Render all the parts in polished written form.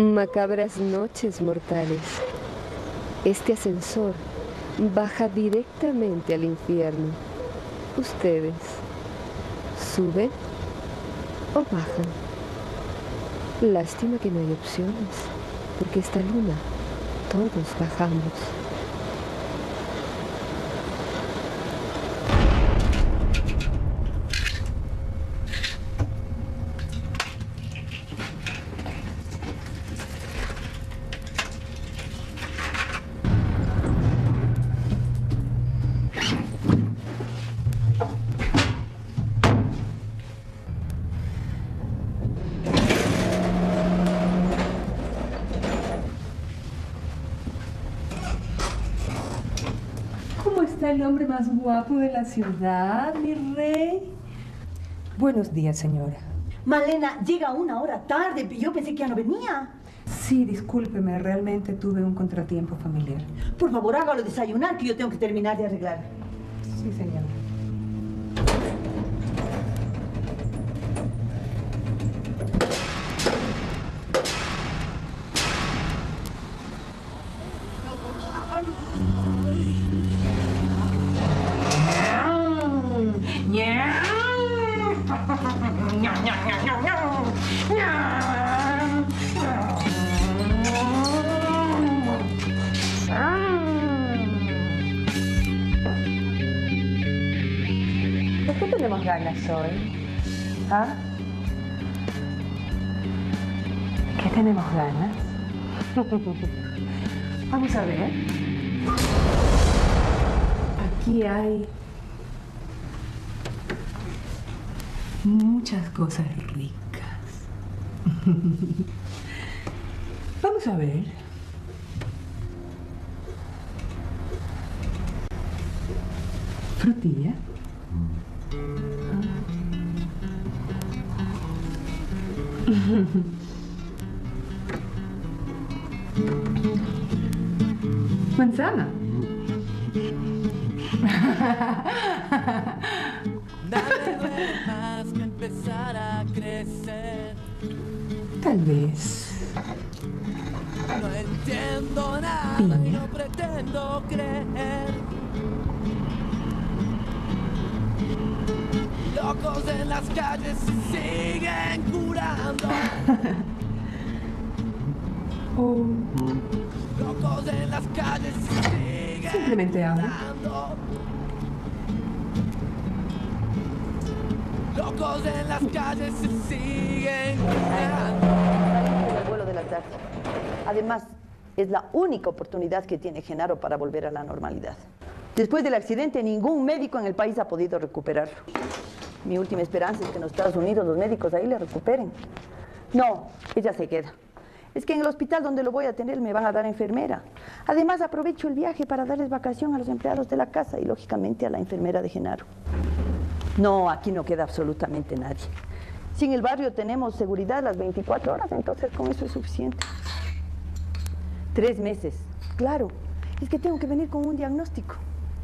Macabras noches, mortales. Este ascensor baja directamente al infierno. ¿Ustedes suben o bajan? Lástima que no hay opciones, porque esta luna todos bajamos. El hombre más guapo de la ciudad, mi rey. Buenos días, señora. Malena, llega una hora tarde. Yo pensé que ya no venía. Sí, discúlpeme, realmente tuve un contratiempo familiar. Por favor, hágalo desayunar, que yo tengo que terminar de arreglar. Sí, señora. ¿De qué tenemos ganas hoy? ¿Ah? ¿Qué tenemos ganas? Vamos a ver. Aquí hay muchas cosas ricas. Vamos a ver. Frutilla. Manzana. Nadie duele más que empezar a crecer. Tal vez. No entiendo nada Piña. y no pretendo creer. Locos en las calles se siguen curando. O Locos en las calles se siguen simplemente agua. curando. Locos en las calles se siguen curando. El vuelo de la tarde. Además, es la única oportunidad que tiene Genaro para volver a la normalidad. Después del accidente, ningún médico en el país ha podido recuperarlo. Mi última esperanza es que en los Estados Unidos los médicos ahí le recuperen. No, ella se queda. Es que en el hospital donde lo voy a tener me van a dar enfermera. Además, aprovecho el viaje para darles vacación a los empleados de la casa y, lógicamente, a la enfermera de Genaro. No, aquí no queda absolutamente nadie. Si en el barrio tenemos seguridad las 24 horas, entonces con eso es suficiente. 3 meses, claro. Es que tengo que venir con un diagnóstico.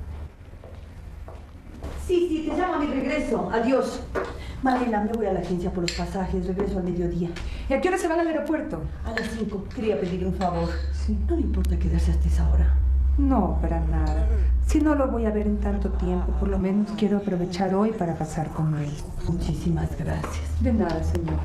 Sí, te llamo a mi regreso. Adiós. Malena, me voy a la agencia por los pasajes. Regreso al mediodía. ¿Y a qué hora se van al aeropuerto? A las 5. Quería pedirle un favor. Sí. ¿No le importa quedarse hasta esa hora? No, para nada. Si no lo voy a ver en tanto tiempo, por lo menos quiero aprovechar hoy para pasar con él. Muchísimas gracias. De nada, señora.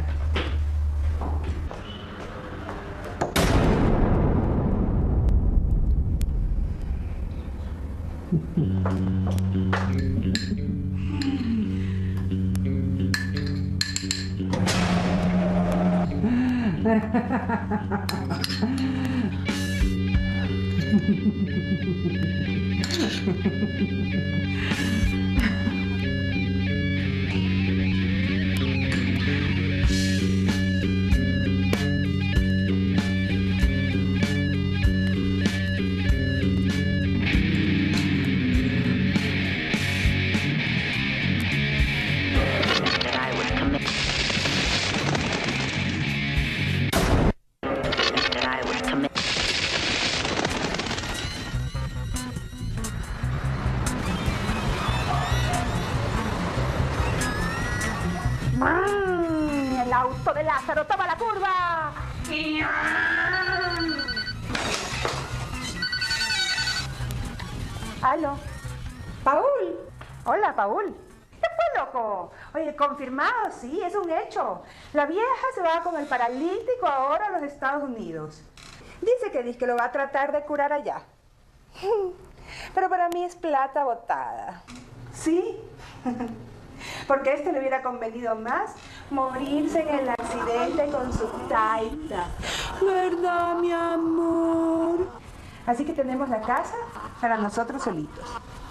El auto de Lázaro toma la curva. Aló. Paul. Hola, Paul. ¿Qué fue, loco? Oye, confirmado, sí, es un hecho. La vieja se va con el paralítico ahora a los Estados Unidos. Dice que lo va a tratar de curar allá. Pero para mí es plata botada. ¿Sí? Porque a este le hubiera convenido más morirse en el accidente con su taita. ¿Verdad, mi amor? Así que tenemos la casa para nosotros solitos.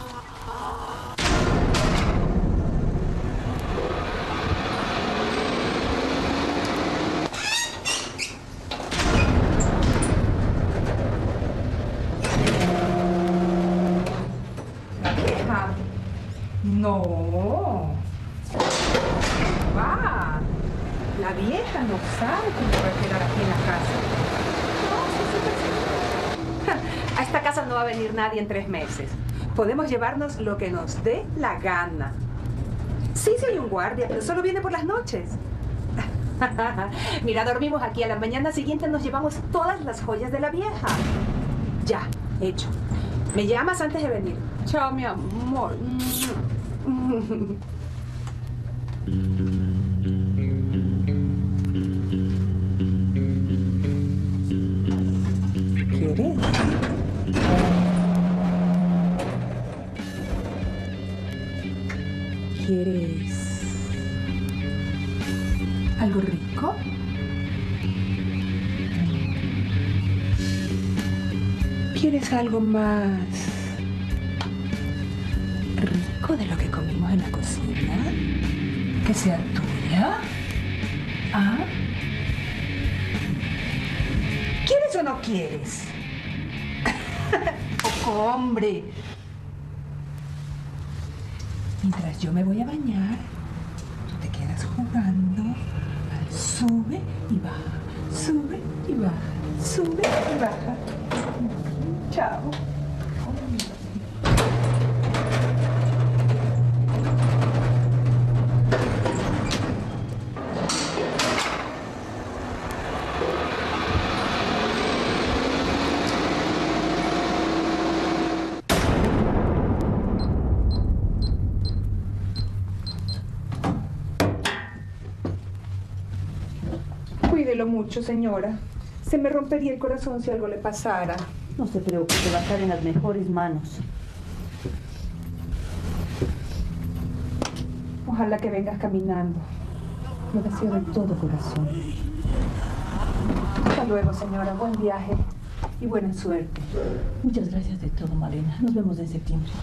La vieja. No. Va. La vieja no sabe que me va a quedar aquí en la casa. A esta casa no va a venir nadie en 3 meses. Podemos llevarnos lo que nos dé la gana. Sí, hay un guardia, pero solo viene por las noches. Mira, dormimos aquí. A la mañana siguiente nos llevamos todas las joyas de la vieja. Ya, hecho. Me llamas antes de venir. Chao, mi amor. ¿Quieres? ¿Quieres algo rico? ¿Quieres algo más rico de lo que comimos en la cocina? ¿Que sea tuya? ¿Ah? ¿Quieres o no quieres? ¡Oh, hombre! Mientras yo me voy a bañar, tú te quedas jugando al sube y baja, sube y baja, sube y baja. Chao. Cuídelo mucho, señora. Se me rompería el corazón si algo le pasara. No se preocupe, va a estar en las mejores manos. Ojalá que vengas caminando. Lo deseo de todo corazón. Hasta luego, señora. Buen viaje y buena suerte. Muchas gracias de todo, Malena. Nos vemos en septiembre.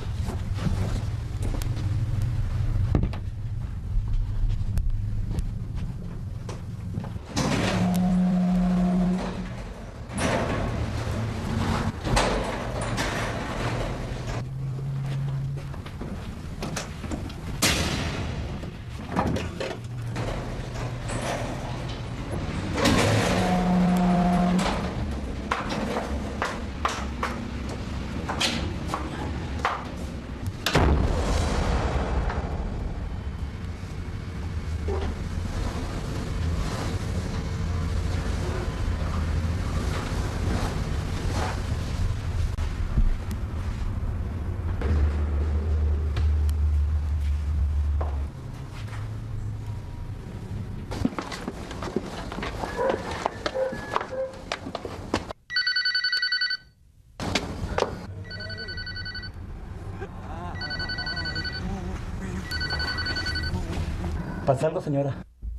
¿Pasa algo, señora?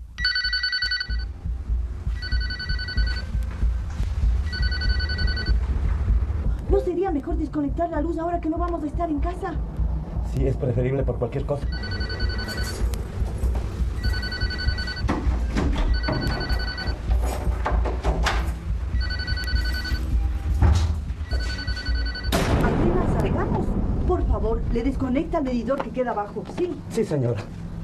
¿No sería mejor desconectar la luz ahora que no vamos a estar en casa? Sí, es preferible por cualquier cosa. Apenas salgamos, por favor, le desconecta el medidor que queda abajo, ¿sí? Sí, señora.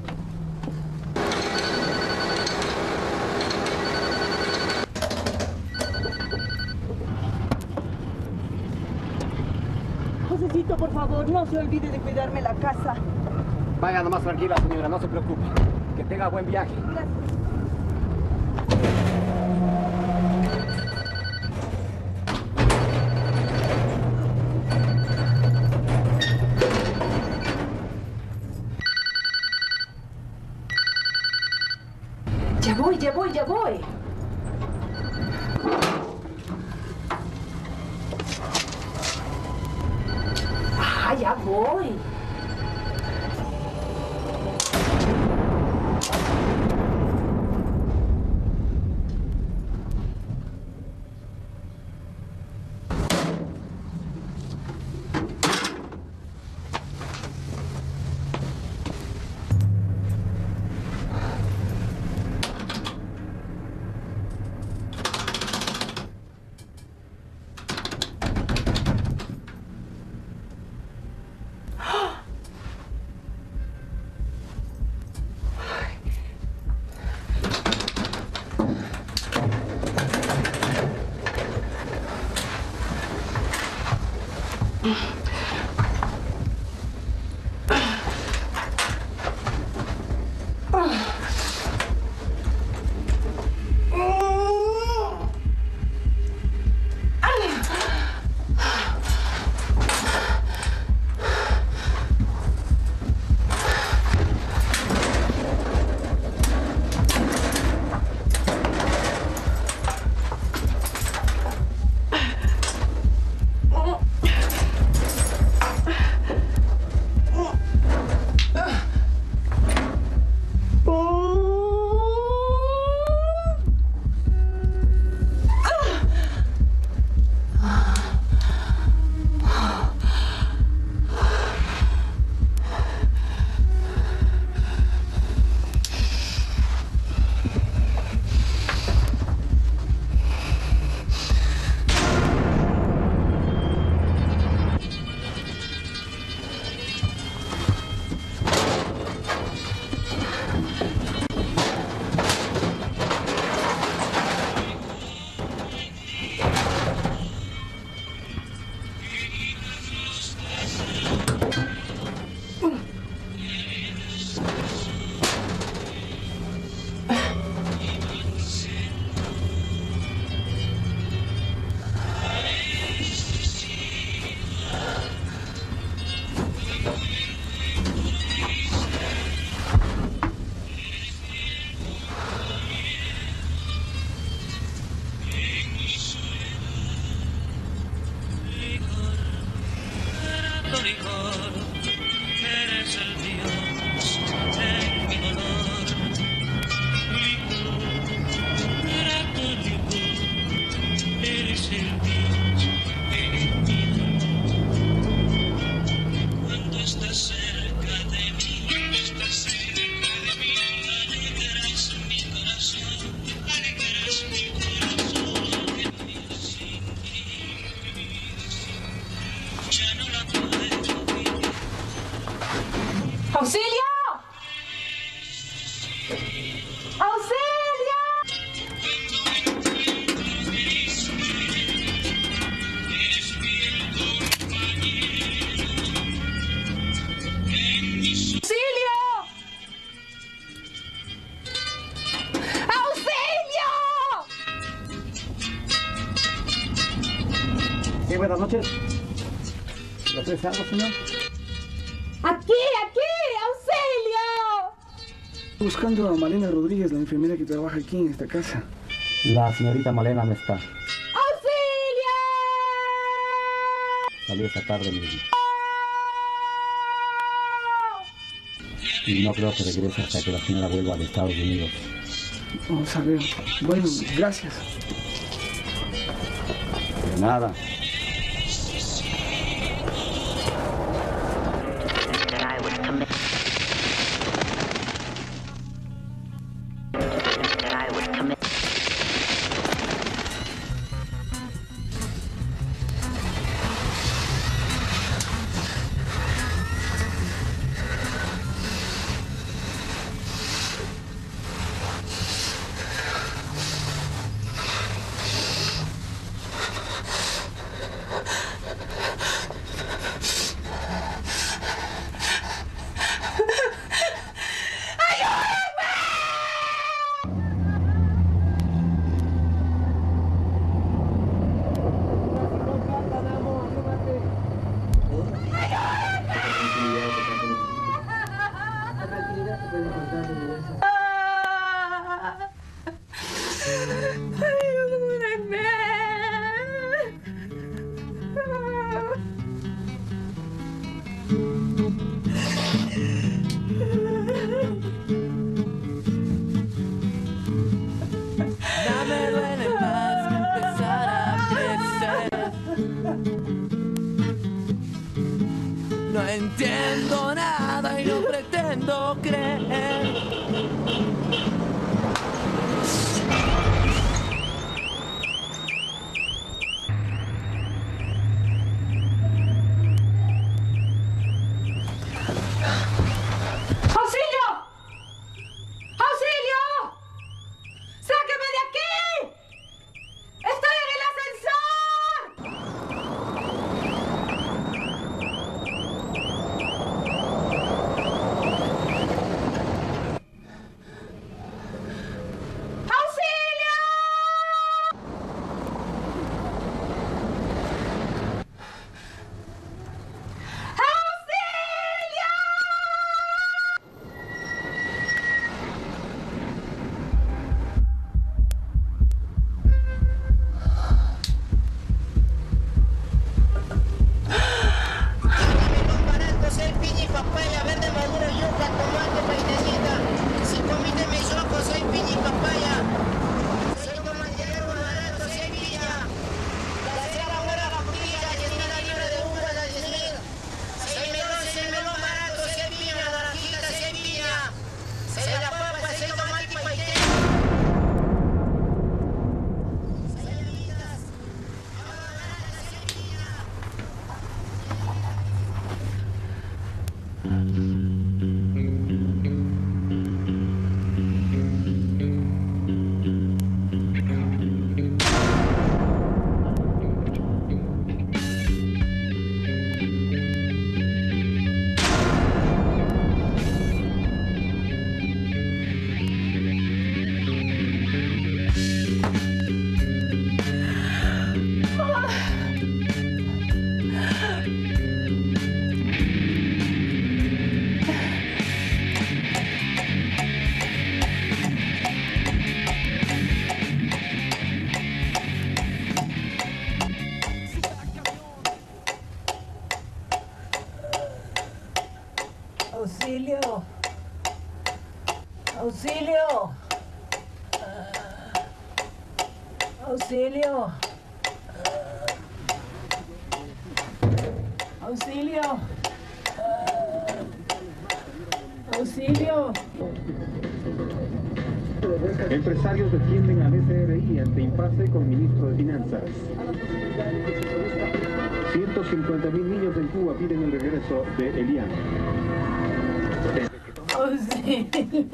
Josecito, por favor, no se olvide de cuidarme la casa. Vaya nomás tranquila, señora, no se preocupe. Que tenga buen viaje. Gracias. Ah, ya voy. ¡Auxilio! ¡Auxilio! ¡Auxilio! Sí, buenas noches. ¿Le ofrece algo, señor? ¡Aquí! ¡Auxilio! Buscando a Malena Rodríguez, la enfermera que trabaja aquí en esta casa. La señorita Malena no está. ¡Auxilio! Salió esta tarde mismo. Y no creo que regrese hasta que la señora vuelva a Estados Unidos. Vamos a ver. Bueno, gracias. De nada. No entiendo nada y no pretendo creer. ¡Auxilio! ¡Auxilio! ¡Sáqueme de aquí! ¡Estoy en el ascensor! ¡Auxilio! Soy piña y papaya, verde maduro, yuca, tomate, painesita. Si comiste mis ojos, soy piña y papaya. Soy tomatero barato, soy piña. La cera buena frutilla y está libre de uva la 10.000. Soy melón barato, soy piña, naranjita, soy piña. Soy la papa, soy tomate y paitero. Soy alitas, ahora barata, soy piña. Auxilio. Auxilio. Auxilio. Auxilio. Auxilio. Empresarios defienden al SRI ante impasse con ministro de Finanzas. 150.000 niños en Cuba piden el regreso de Elian. Auxilio.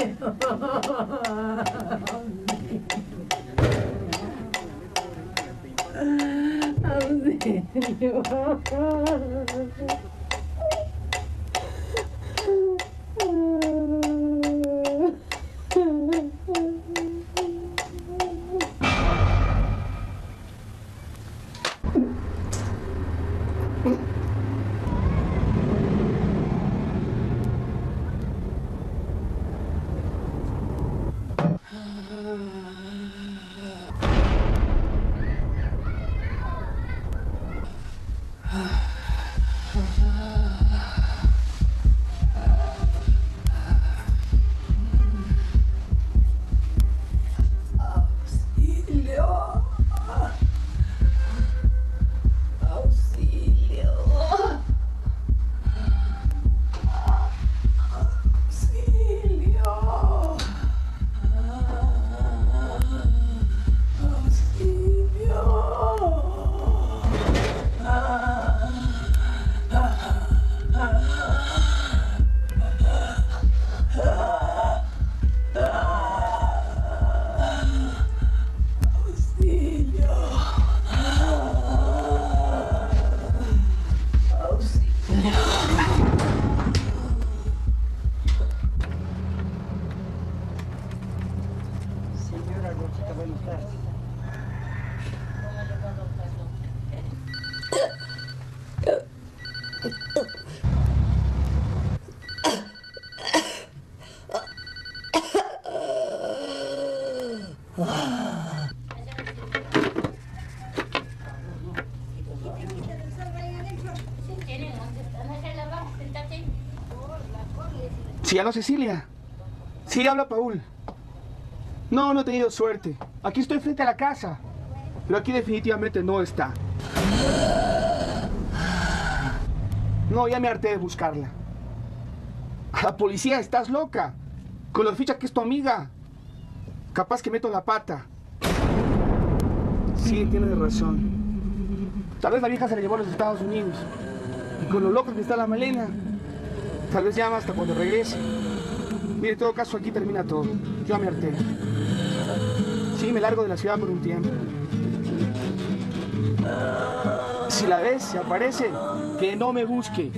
Sí, habla Cecilia. Sí, habla Paul. No, no he tenido suerte. Aquí estoy frente a la casa. Pero aquí definitivamente no está. No, ya me harté de buscarla. A la policía, estás loca. Con la ficha que es tu amiga. Capaz que meto la pata. Sí, tienes razón. Tal vez la vieja se la llevó a los Estados Unidos. Y con lo loco que está la Malena, tal vez llama hasta cuando regrese. Mire, en todo caso, aquí termina todo. Yo me harté. Sí, me largo de la ciudad por un tiempo. Si la ves, se aparece, que no me busque.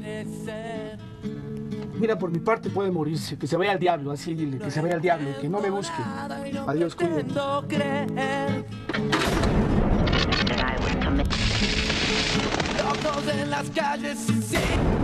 Mira, por mi parte puede morirse, que se vaya al diablo, así dile, que se vaya al diablo, que no me busque. Adiós, cuídate. Locos en las calles, sí.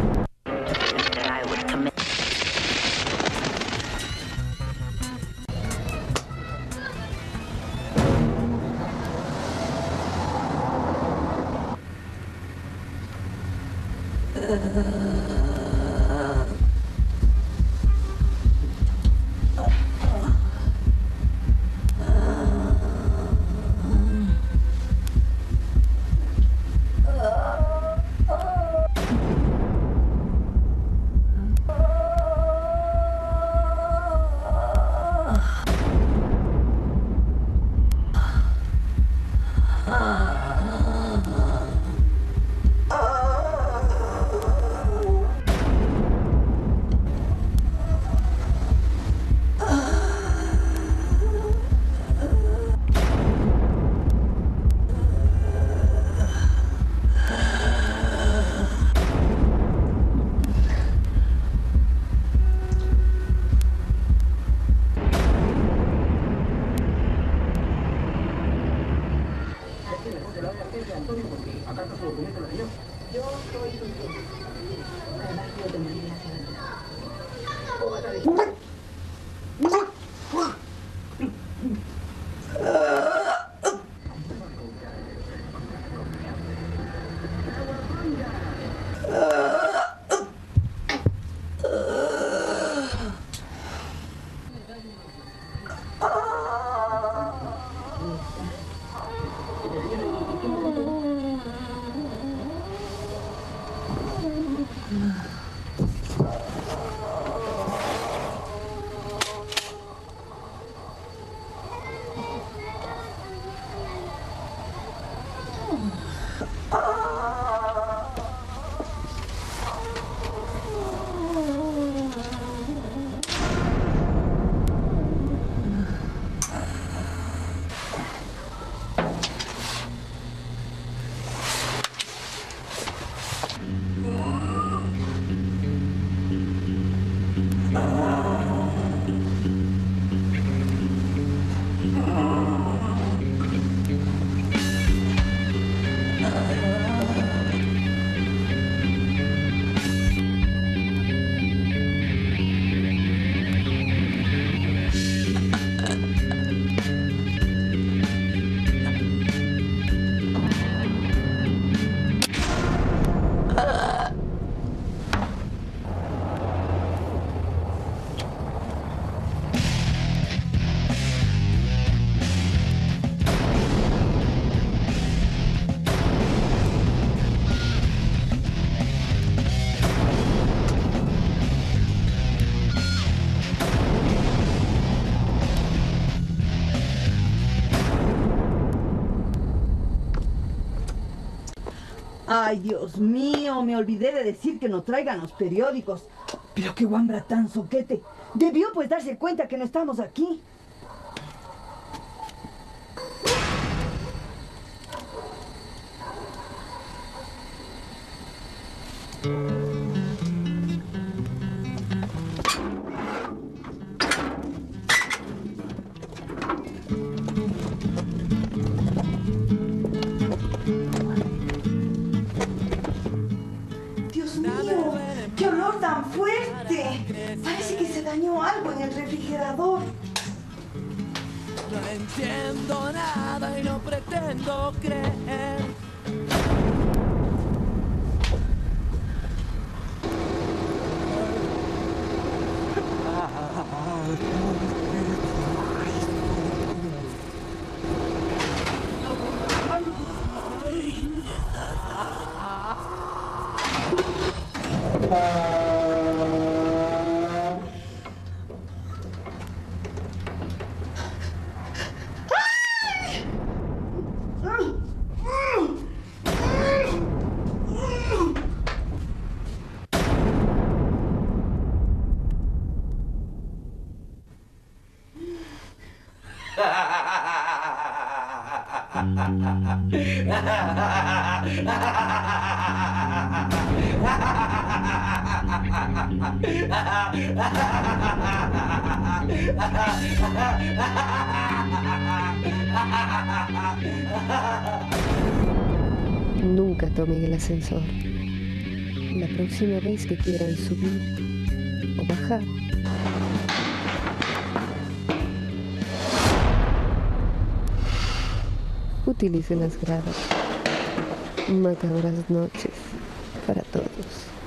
Ay, Dios mío, me olvidé de decir que no traigan los periódicos. Pero qué guambra tan soquete. Debió pues darse cuenta que no estamos aquí. ¡Qué olor tan fuerte! Parece que se dañó algo en el refrigerador. No entiendo nada y no pretendo creer. Nunca tomen el ascensor. La próxima vez que quieran subir o bajar, utilicen las gradas. Macabras noches para todos.